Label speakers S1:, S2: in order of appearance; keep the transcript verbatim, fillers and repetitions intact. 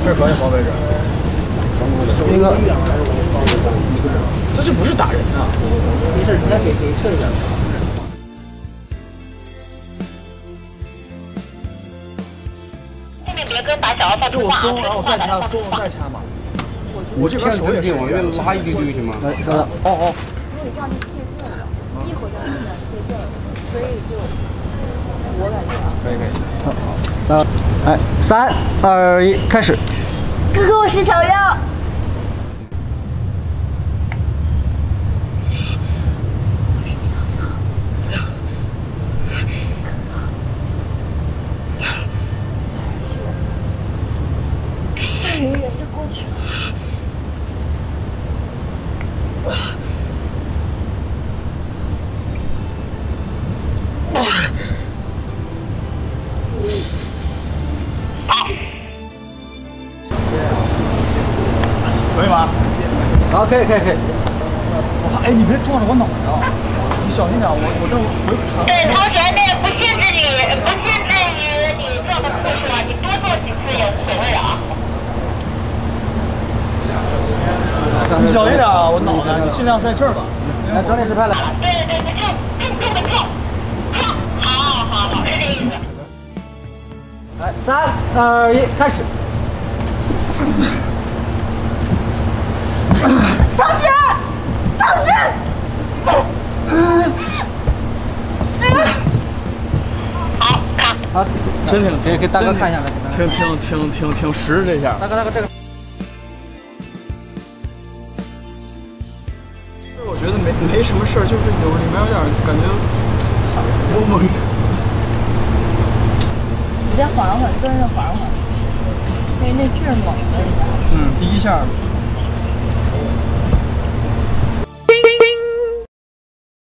S1: 这可以吗？位置？那个，这就不是打人啊！没事，你再给给测一下。
S2: 后面别跟打小号放
S1: 就我松，然后我再掐，松我再掐嘛。我这边手也是往外拉一丢就行吗？来，稍等。哦哦。
S3: 因为这样就泄劲了，一会儿就能泄劲了，所以就我感觉啊。
S1: 可以可以。好，好。来，三二一，开始。
S3: 哥哥，我是小妖。我是小妖。再忍一忍就过去了。
S1: 可以吗？好，可以可以可以。我怕，哎，你别撞着我脑袋啊！你小心点，我我这回不长。
S2: 对，同学，那不限制你，不限制于你撞的次数啊，你多做几次也无所谓啊。
S1: 你小心点啊！我脑袋，你尽量在这儿吧。来，整理实拍来。
S2: 对对对，撞撞撞的撞，撞，好好好，是这意思。
S1: 来，三二一，开始。
S3: 同学，同学，
S2: 好，看。
S1: 好，真挺，可以给大哥看一下来。挺挺挺挺挺实这下。大哥大哥这个。我觉得没没什么事儿，就是有里面有点感觉傻懵懵的。
S3: 你再缓缓，蹲着缓缓，因为那劲儿猛了一下。
S1: 嗯，第一下。